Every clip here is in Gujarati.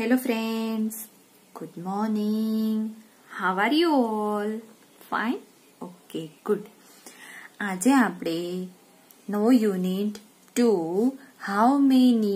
Hello friends, good morning. How are you all? Fine? Okay, good. આજે આપણે નવો unit 2 How many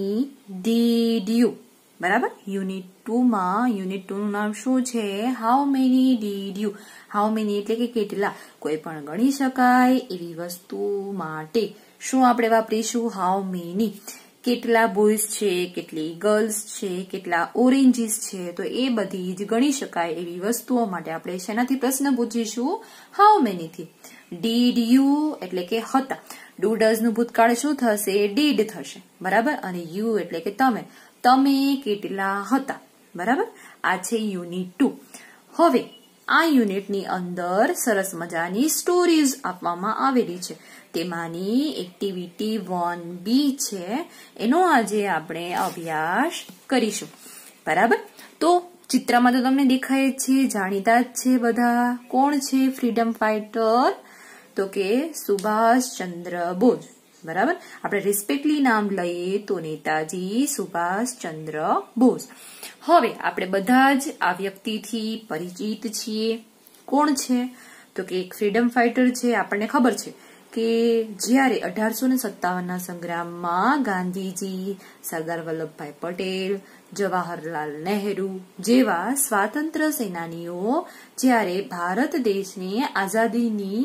did you? બરાબર? યુનિટ 2 માં યુનિટ 2 નું નામ શું છે? How many did you? How many એટલે કે કેટલા? કોઈ પણ ગણી શકાય એવી વસ્તુ માટે શું આપણે વાપરીશું? How many? કેટલા બોયઝ છે, કેટલી ગર્લ્સ છે, કેટલા ઓરેન્જીસ છે, તો એ બધી જ ગણી શકાય એવી વસ્તુઓ માટે આપણે શેનાથી પ્રશ્ન પૂછીશું? હાઉ મેની થી. ડીડ યુ એટલે કે હતા. ડુ ડઝ નું ભૂતકાળ શું થશે? ડીડ થશે. બરાબર? અને યુ એટલે કે તમે. તમે કેટલા હતા? બરાબર? આ છે યુનિટ 2. હવે આ યુનિટની અંદર સરસ મજાની સ્ટોરીઝ આપવામાં આવેલી છે. તેમાંની એક્ટિવિટી 1B છે, એનો આજે આપણે અભ્યાસ કરીશું. બરાબર? તો ચિત્રમાં તો તમને દેખાય છે, જાણીતા જ છે બધા. કોણ છે ફ્રીડમ ફાઇટર? તો કે સુભાષચંદ્ર બોઝ. બરાબર? આપણે રિસ્પેક્ટલી નામ લઈએ તો નેતાજી સુભાષચંદ્ર બોઝ. હવે આપણે બધા જ આ વ્યક્તિથી પરિચિત છીએ. કોણ છે? તો કે એક ફ્રીડમ ફાઇટર છે. આપણને ખબર છે કે જ્યારે 1857ના સંગ્રામમાં ગાંધીજી, સરદાર વલ્લભભાઈ પટેલ, જવાહરલાલ નહેરુ જેવા સ્વાતંત્ર્ય સેનાનીઓ જ્યારે ભારત દેશને આઝાદીની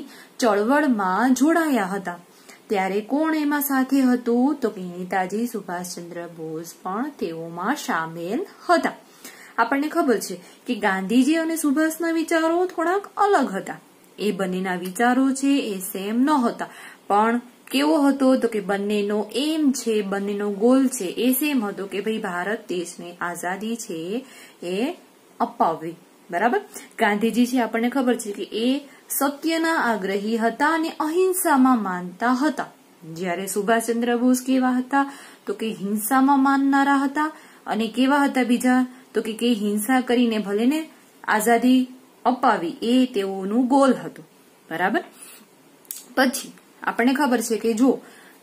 ચળવળમાં જોડાયા હતા, ત્યારે કોણ એમાં સાથે હતું? તો કે નેતાજી સુભાષચંદ્ર બોઝ પણ તેઓમાં સામેલ હતા. આપણને ખબર છે કે ગાંધીજી અને સુભાષના વિચારો થોડાક અલગ હતા. એ બંનેના વિચારો છે એ સેમ ન હતા, પણ કેવો હતો? તો કે બંનેનો એમ છે, બંનેનો ગોલ છે એ સેમ હતો કે ભાઈ ભારત દેશને આઝાદી છે એ અપાવવી. બરાબર? ગાંધીજી છે આપણને ખબર છે કે એ સત્યના આગ્રહી હતા અને અહિંસામાં માનતા હતા. જ્યારે સુભાષચંદ્ર બોઝ કેવા હતા? તો કે હિંસામાં માનનારા હતા. અને કેવા હતા બીજા? તો કે હિંસા કરીને ભલે ને આઝાદી અપાવી એ તેઓનું ગોલ હતું. બરાબર? પછી આપણને ખબર છે કે જો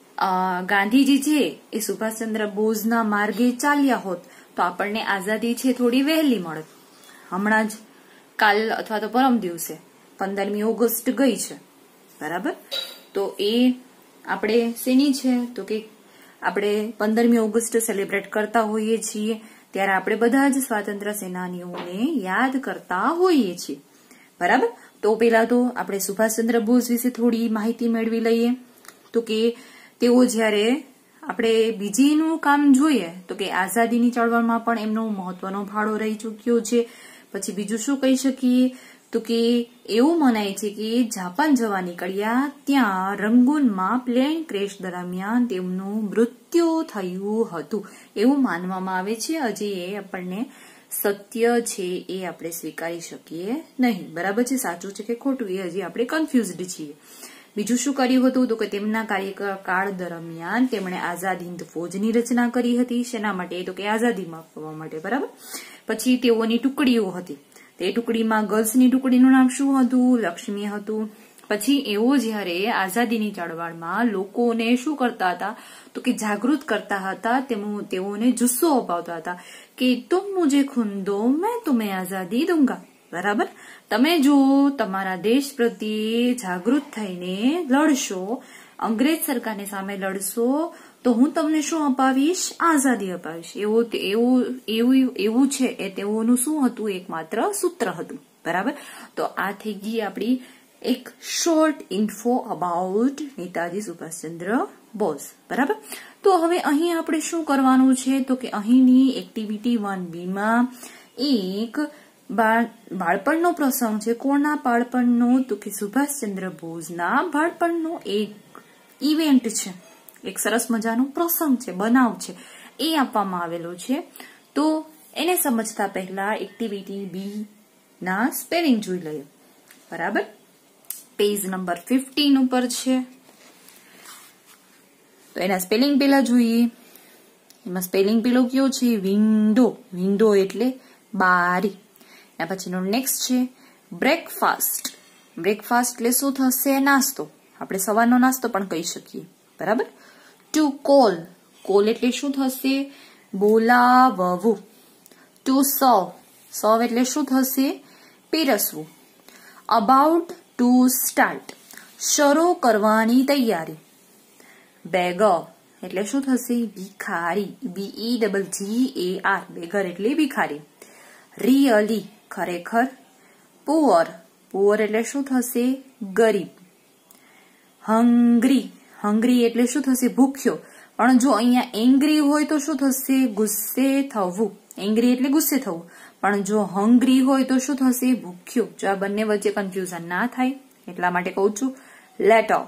ગાંધીજી છે એ સુભાષચંદ્ર બોઝના માર્ગે ચાલ્યા હોત તો આપણને આઝાદી છે થોડી વહેલી મળત. હમણાં જ કાલ અથવા તો પરમ દિવસે 15મી ઓગસ્ટ ગઈ છે. બરાબર? તો એ આપણે શેની છે? તો કે આપણે 15મી ઓગસ્ટ સેલિબ્રેટ કરતા હોઈએ છીએ, ત્યારે આપણે બધા જ સ્વાતંત્ર્ય સેનાનીઓને યાદ કરતા હોઈએ છીએ. બરાબર? તો પેલા તો આપણે સુભાષચંદ્ર બોઝ વિશે થોડી માહિતી મેળવી લઈએ. તો કે તેઓ જ્યારે આપણે બીજીનું કામ જોઈએ તો કે આઝાદીની ચળવળમાં પણ એમનો મહત્વનો ફાળો રહી ચૂક્યો છે. પછી બીજું શું કહી શકીએ? તો કે એવું મનાય છે કે જાપાન જવા નીકળ્યા ત્યાં રંગૂનમાં પ્લેન ક્રેશ દરમિયાન તેમનું મૃત્યુ થયું હતું એવું માનવામાં આવે છે. હજી એ આપણને સત્ય છે એ આપણે સ્વીકારી શકીએ નહીં. બરાબર છે? સાચું છે કે ખોટું એ હજી આપણે કન્ફ્યુઝડ છીએ. બીજું શું કર્યું હતું? તો કે તેમના કાર્યકાળ દરમિયાન તેમણે આઝાદ હિન્દ ફૌજની રચના કરી હતી. શેના માટે? તો કે આઝાદી આપવા માટે. બરાબર? પછી તેઓની ટુકડીઓ હતી. તે ટુકડીમાં ગર્લ્સની ટુકડીનું નામ શું હતું? લક્ષ્મી હતું. પછી એઓ જ્યારે આઝાદીની ચળવળમાં લોકોને શું કરતા હતા? તો કે જાગૃત કરતા હતા. તેઓને જુસ્સો અપાવતા હતા કે તુમ મુझे खून दो मैं तुम्हें आजादी दूंगा. બરાબર? તમે જો તમારા દેશ પ્રત્યે જાગૃત થઈને લડશો, અંગ્રેજ સરકારની સામે લડશો, તો હું તમને શું અપાવીશ? આઝાદી અપાવીશ. એવું છે એ તેઓનું શું હતું? એકમાત્ર સૂત્ર હતું. બરાબર? તો આ થઈ ગઈ આપણી એક short info about Netaji Subhash Chandra Bose. બરાબર? તો હવે અહીં આપણે શું કરવાનું છે? તો કે અહીંની એક્ટિવિટી 1B માં એક બાળપણનો પ્રસંગ છે. કોના બાળપણનો? તો કે સુભાષચંદ્ર બોઝના બાળપણનો એક ઇવેન્ટ છે, એક સરસ મજાનો પ્રસંગ છે, બનાવ છે, એ આપવામાં આવેલો છે. તો એને સમજતા પહેલા એક્ટિવિટી B ના સ્પેલિંગ જોઈ લઈએ. બરાબર? પેજ નંબર 15 ઉપર છે. તો એના સ્પેલિંગ પેલા જોઈએ. એમાં સ્પેલિંગ પેલો કયો છે? વિન્ડો. વિન્ડો એટલે બારી. એના પછીનો નેક્સ્ટ છે બ્રેકફાસ્ટ. બ્રેકફાસ્ટ એટલે શું થશે? નાસ્તો. આપણે સવારનો નાસ્તો પણ કહી શકીએ. બરાબર? To call. કોલ એટલે શું થશે? બોલાવવું. ટુ સર્વ, સર્વ એટલે શું થશે? પીરસવું. અબાઉટ ટુ સ્ટાર્ટ, શરૂ કરવાની તૈયારી. બેગર એટલે શું થશે? ભિખારી, BEGGAR, બેગર એટલે ભિખારી. રિયલી, ખરેખર. પુઅર, પુઅર એટલે શું થશે? ગરીબ. હંગ્રી, હંગ્રી એટલે શું થશે? ભૂખ્યો. પણ જો અહીંયા એંગ્રી હોય તો શું થશે? ગુસ્સે થવું. એંગ્રી એટલે ગુસ્સે થવું. પણ જો હંગ્રી હોય તો શું થશે? ભૂખ્યો. જો આ બંને વચ્ચે કન્ફ્યુઝન ના થાય એટલા માટે કહું છું. લેટર,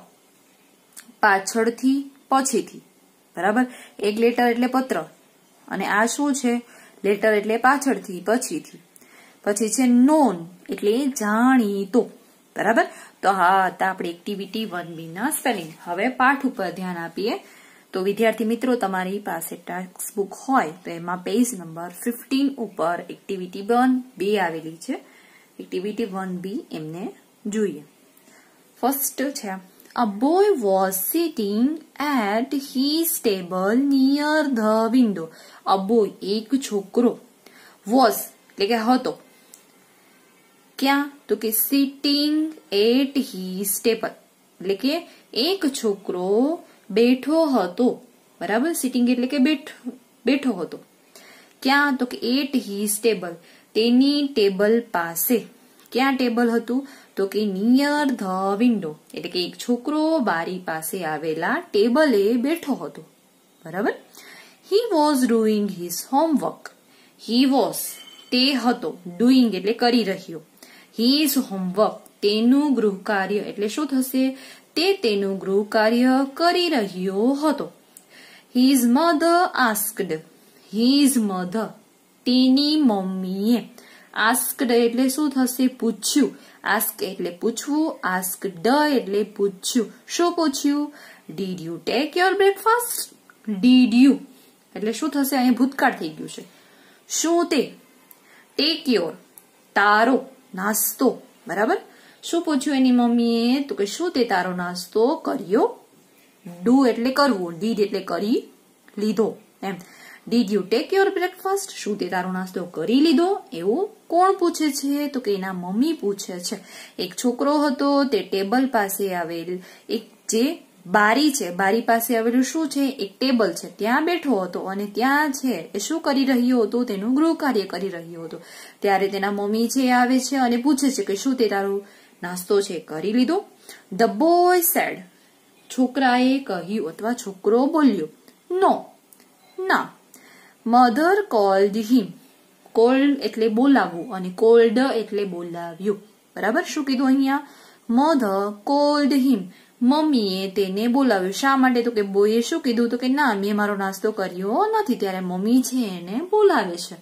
પાછળથી પછીથી, બરાબર. એક લેટર એટલે પત્ર, અને આ શું છે? લેટર એટલે પાછળથી પછીથી. પછી છે નોન એટલે જાણીતો, બરાબર. તો હા હતા આપણી એક્ટિવિટી 1B ના સ્પેલિંગ. હવે પાઠ ઉપર ધ્યાન આપીએ. તો વિદ્યાર્થી મિત્રો, તમારી પાસે ટેક્સ્ટ બુક હોય તો એમાં પેજ નંબર 15 ઉપર એક્ટિવિટી 1B આવેલી છે. એક્ટિવિટી 1B એમને જોઈએ. ફર્સ્ટ છે, a boy was sitting at his table near the window. a boy એક છોકરો, was એટલે કે હતો, ક્યાં? તો કે sitting at his table એટલે કે એક છોકરો બેઠો હતો, બરાબર. સિટિંગ એટલે કે બેઠો હતો. ક્યાં? તો કે એટ હિઝ ટેબલ, તેની ટેબલ પાસે. ક્યાં ટેબલ હતું? તો કે નિયર ધ વિન્ડો એટલે કે એક છોકરો બારી પાસે આવેલા ટેબલે બેઠો હતો, બરાબર. He was doing his homework. He was તે હતો, ડુઈંગ એટલે કરી રહ્યો. હિઝ હોમવર્ક તેનું ગૃહ કાર્ય એટલે શું થશે? તે તેનું ગૃહ કાર્ય કરી રહ્યો હતો. His mother asked, his mother તેની મમ્મીએ. આસ્કડ એટલે શું થશે? પૂછ્યું. આસ્ક એટલે પૂછવું, આસ્કડ એટલે પૂછ્યું. શું પૂછ્યું? Did you take your breakfast? Did you એટલે શું થશે? અહીં ભૂતકાળ થઈ ગયું છે. શું તે? ટેક યોર તારો નાસ્તો, બરાબર. શું પૂછ્યું એની મમ્મીએ? તો કે શું તે તારો નાસ્તો કર્યો? ડુ એટલે કરવું, ડીડ એટલે કરી લીધો, એમ. Did you take your breakfast? શું તે તારો નાસ્તો કરી લીધો? એવું કોણ પૂછે છે? તો કે એના મમ્મી પૂછે છે. એક છોકરો હતો, તે ટેબલ પાસે આવેલ એક જે બારી છે, બારી પાસે આવેલું શું છે? એક ટેબલ છે, ત્યાં બેઠો હતો અને ત્યાં છે એ શું કરી રહ્યો હતો? તેનું ગૃહ કાર્ય કરી રહ્યો હતો. ત્યારે તેના મમ્મી છે આવે છે અને પૂછે છે કે શું તે તારો નાસ્તો છે કરી લીધો? ધ બોય સેડ, છોકરાએ કહ્યું અથવા છોકરો બોલ્યો. નો, ના. મધર કોલ્ડ હિમ, કોલ્ડ એટલે બોલાવવું અને કોલ્ડ એટલે બોલાવ્યું, બરાબર. શું કીધું અહીંયા? મધર કોલ્ડ હિમ, મમ્મીએ તેને બોલાવ્યું. શા માટે? તો કે બોયે શું કીધું? તો કે ના, મેં મારો નાસ્તો કર્યો નથી. ત્યારે મમ્મી છે એને બોલાવે છે.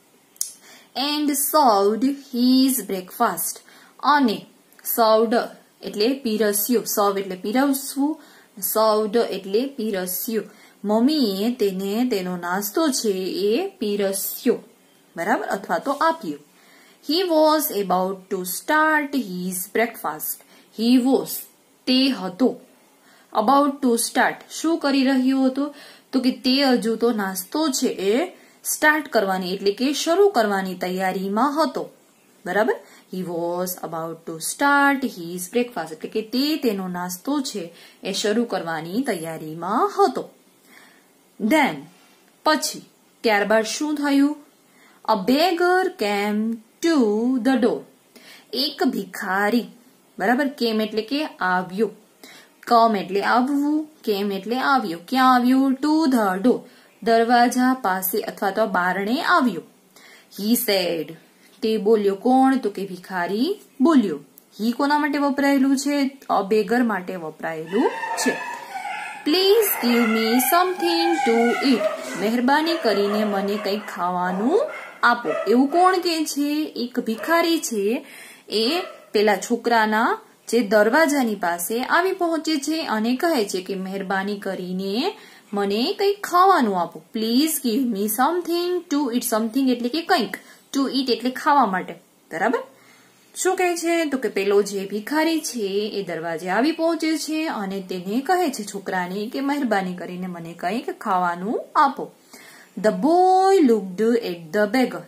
એન્ડ સર્વડ હિઝ બ્રેકફાસ્ટ, અને સર્વડ એટલે પીરસ્યું. સર્વ એટલે પીરસવું, સર્વડ એટલે પીરસ્યું. મમ્મીએ તેને તેનો નાસ્તો છે એ પીરસ્યો, બરાબર, અથવા તો આપ્યો. He was about to start his breakfast. He was તે હતો, અબાઉટ ટુ સ્ટાર્ટ શું કરી રહ્યો હતો? તો કે તે હજુ તો નાસ્તો છે એ સ્ટાર્ટ કરવાની એટલે કે શરૂ કરવાની તૈયારીમાં હતો, બરાબર. He was about to start his breakfast એટલે કે તે તેનો નાસ્તો છે એ શરૂ કરવાની તૈયારીમાં હતો. ધેન પછી, ત્યારબાદ શું થયું? A beggar came to the door, એક ભિખારી, બરાબર. કેમ એટલે કે આવ્યો, કમ એટલે આવવું, કેમ એટલે આવ્યો. ક્યાં આવ્યું? ટુ ધ ડોર, દરવાજા પાસે અથવા તો બારણે આવ્યો. હી સેડ, તે બોલ્યો. કોણ? તો કે ભિખારી બોલ્યો. હી કોના માટે વપરાયેલું છે? અ બેગર માટે વપરાયેલું છે. Please give me something to eat, મહેરબાની કરીને મને કંઈક ખાવાનું આપો. એવું કોણ કે છે? એક ભિખારી છે એ પેલા છોકરાના જે દરવાજાની પાસે આવી પહોંચે છે અને કહે છે કે મહેરબાની કરીને મને કંઈક ખાવાનું આપો. Please give me something to eat. Something એટલે કે કંઈક, ટુ ઈટ એટલે ખાવા માટે, બરાબર. શું કહે છે? તો કે પેલો જે ભિખારી છે એ દરવાજે આવી પહોંચે છે અને તેને કહે છે છોકરાને કે મહેરબાની કરીને મને કંઈક ખાવાનું આપો. The boy looked at the beggar,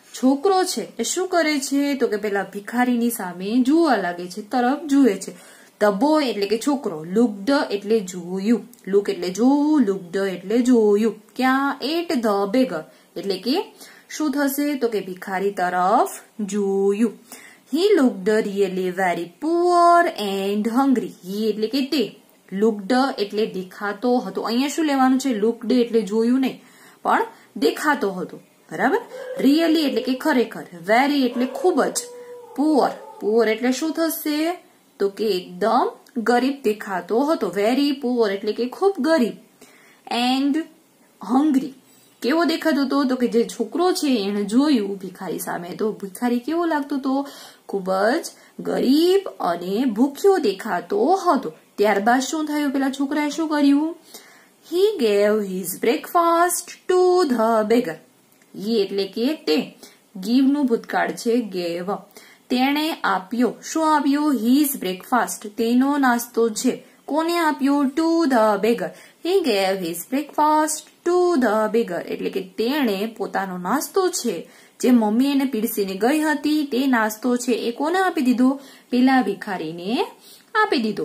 છોકરો છે એ શું કરે છે તો કે પેલા ભિખારીની સામે જોવા લાગે છે, તરફ જુએ છે. ધ બોય એટલે કે છોકરો, લુકડ એટલે જોયું, લુક એટલે જોવું, લુકડ એટલે જોયું. ક્યાં? એટ ધ બેગર એટલે કે શું થશે તો કે ભિખારી તરફ જોયું. He looked really very poor and hungry. He એટલે કે તે, looked એટલે દેખાતો હતો. અહીંયા શું લેવાનું છે? looked એટલે જોયું નહીં, પણ દેખાતો હતો. બરાબર? really એટલે કે ખરેખર, very એટલે ખૂબ જ, poor, poor એટલે શું થશે તો કે એકદમ ગરીબ દેખાતો હતો. very poor એટલે કે ખૂબ ગરીબ. and hungry કેવો દેખાતો હતો તો કે જે છોકરો છે એને જોયું ભિખારી સામે તો ભિખારી કેવો લાગતો હતો? ખૂબ જ ગરીબ અને ભૂખ્યો દેખાતો હતો. ત્યારબાદ શું થયું? પેલા છોકરાએ શું કર્યું? He gave his breakfast to the beggar. He એટલે કે તે, give નું ભૂતકાળ છે gave. તેણે આપ્યો, શું આપ્યો? his breakfast તેનો નાસ્તો છે. કોને આપ્યો? to the beggar. He gave his breakfast to the beggar એટલે કે તેણે પોતાનો નાસ્તો છે જે મમ્મી એને પીરસીને ગઈ હતી તે નાસ્તો છે એ કોને આપી દીધો? પેલા ભિખારીને આપી દીધો.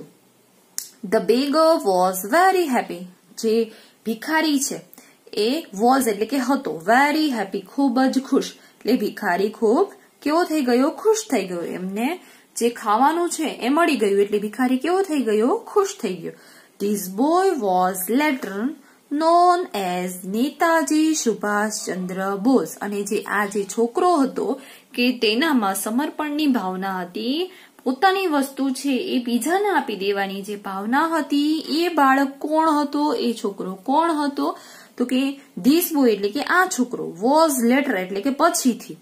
The beggar was very happy. જે ભિખારી છે એ was એટલે કે હતો, very happy ખૂબ જ ખુશ. એટલે ભિખારી ખૂબ કેવો થઈ ગયો? ખુશ થઈ ગયો. એમને જે ખાવાનું છે એ મળી ગયું એટલે ભિખારી કેવો થઈ ગયો? ખુશ થઈ ગયો. This boy was later known as Netaji Subhash Chandra Bose. અને જે આ જે છોકરો હતો કે તેનામાં સમર્પણની ભાવના હતી, પોતાની વસ્તુ છે એ બીજાને આપી દેવાની જે ભાવના હતી, એ બાળક કોણ હતો? એ છોકરો કોણ હતો તો કે ધીસ બોય એટલે કે આ છોકરો, વોઝ લેટર એટલે કે પછીથી,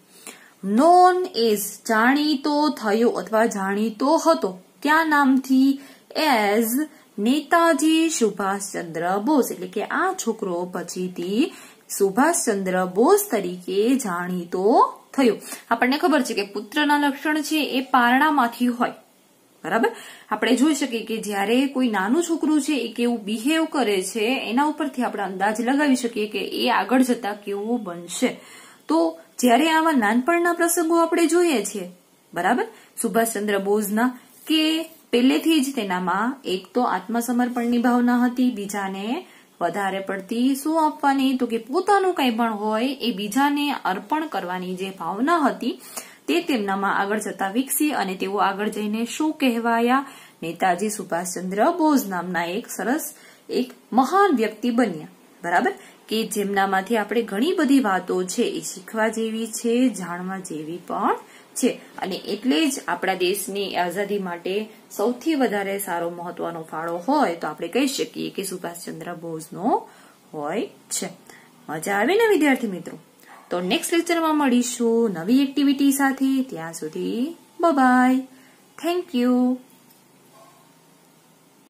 નોન એઝ જાણીતો થયો અથવા જાણીતો હતો. ક્યાં નામથી? એઝ નેતાજી સુભાષચંદ્ર બોઝ એટલે કે આ છોકરો પછીથી સુભાષચંદ્ર બોઝ તરીકે જાણીતો થયો. આપણને ખબર છે કે પુત્રના લક્ષણ છે એ પારણામાંથી હોય. બરાબર? આપણે જોઈ શકીએ કે જ્યારે કોઈ નાનું છોકરું છે એ કેવું બિહેવ કરે છે એના ઉપરથી આપણે અંદાજ લગાવી શકીએ કે એ આગળ જતા કેવું બનશે. તો જ્યારે આવા નાનપણના પ્રસંગો આપણે જોઈએ છીએ, બરાબર, સુભાષચંદ્ર બોઝના, કે પહેલેથી જ તેનામાં એક તો આત્મસમર્પણની ભાવના હતી, બીજાને વધારે પડતી શું આપવાની તો કે પોતાનું કંઈ પણ હોય એ બીજાને અર્પણ કરવાની જે ભાવના હતી તે તેમનામાં આગળ જતા વિકસી અને તેઓ આગળ જઈને શું કહેવાયા? નેતાજી સુભાષચંદ્ર બોઝ નામના એક સરસ એક મહાન વ્યક્તિ બન્યા. બરાબર? કે જેમનામાંથી આપણે ઘણી બધી વાતો છે એ શીખવા જેવી છે, જાણવા જેવી પણ છે. અને એટલે જ આપણા દેશની આઝાદી માટે સૌથી વધારે સારો મહત્વનો ફાળો હોય તો આપણે કહી શકીએ કે સુભાષચંદ્ર બોઝનો હોય છે. મજા આવે ને વિદ્યાર્થી મિત્રો? તો નેક્સ્ટ લેક્ચરમાં મળીશું નવી એક્ટિવિટી સાથે. ત્યાં સુધી બાય બાય. Thank you.